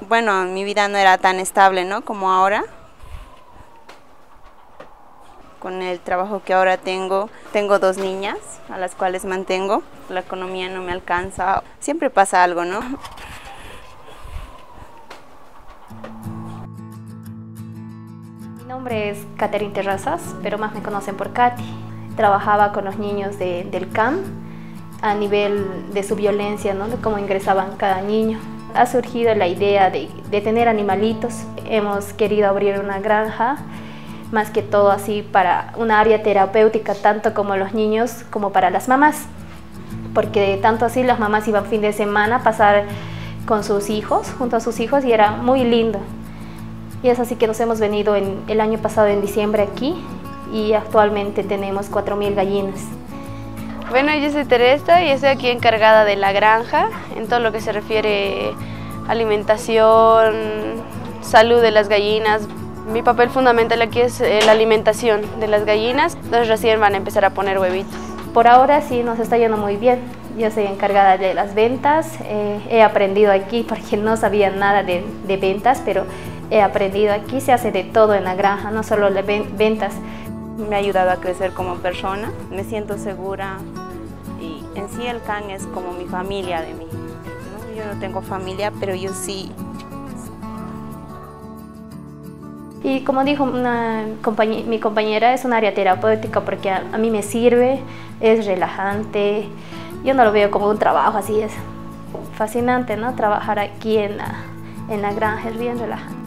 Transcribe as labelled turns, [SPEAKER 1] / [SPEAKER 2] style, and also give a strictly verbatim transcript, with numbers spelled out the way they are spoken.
[SPEAKER 1] Bueno, mi vida no era tan estable, ¿no?, como ahora. Con el trabajo que ahora tengo, tengo dos niñas a las cuales mantengo. La economía no me alcanza. Siempre pasa algo, ¿no?
[SPEAKER 2] Mi nombre es Catherine Terrazas, pero más me conocen por Katy. Trabajaba con los niños de, del C A M a nivel de su violencia, ¿no?, de cómo ingresaban cada niño. Ha surgido la idea de, de tener animalitos. Hemos querido abrir una granja, más que todo así para una área terapéutica, tanto como los niños como para las mamás. Porque tanto así las mamás iban fin de semana a pasar con sus hijos, junto a sus hijos, y era muy lindo. Y es así que nos hemos venido en, el año pasado en diciembre aquí, y actualmente tenemos cuatro mil gallinas.
[SPEAKER 3] Bueno, yo soy Teresa y estoy aquí encargada de la granja, en todo lo que se refiere a alimentación, salud de las gallinas. Mi papel fundamental aquí es la alimentación de las gallinas, entonces recién van a empezar a poner huevitos.
[SPEAKER 2] Por ahora sí nos está yendo muy bien. Yo soy encargada de las ventas, eh, he aprendido aquí porque no sabía nada de, de ventas, pero he aprendido aquí, se hace de todo en la granja, no solo de ventas.
[SPEAKER 1] Me ha ayudado a crecer como persona, me siento segura y en sí el C A M es como mi familia de mí, ¿no? Yo no tengo familia, pero yo sí.
[SPEAKER 2] Y como dijo una compañera, mi compañera, es un área terapéutica porque a, a mí me sirve, es relajante, yo no lo veo como un trabajo, así es fascinante, ¿no? Trabajar aquí en la, en la granja es bien relajante.